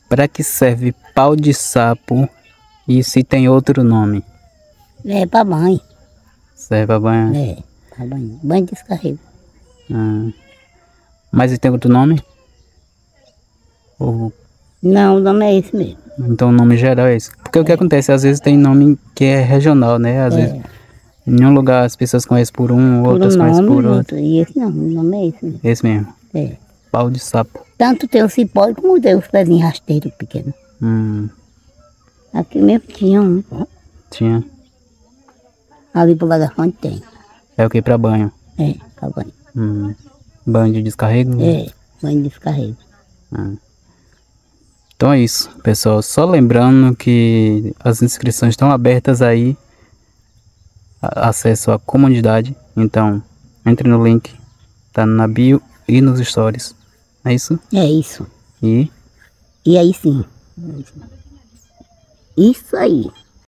Para que serve pau de sapo e se tem outro nome? É para banho. Serve para banho? É, para banho. Banho de descarrego. Mas e tem outro nome? Ou... Não, o nome é esse mesmo. Então o nome geral é esse. Porque o que acontece, às vezes tem nome que é regional, né? Às vezes em um lugar as pessoas conhecem por um, outras conhecem por outro. E esse não, o nome é esse mesmo. Esse mesmo. É. Pau de sapo. Tanto tem o cipó como tem os pezinhos rasteiros pequenos. Aqui mesmo tinha um. Tinha. Ali pro lado da fonte tem. É o que para banho? É, para banho. Banho de descarrego? É, banho de descarrego. Então é isso, pessoal. Só lembrando que as inscrições estão abertas aí. Acesso à comunidade. Então, entre no link. Tá na bio e nos stories. É isso? É isso. E aí sim. Isso aí.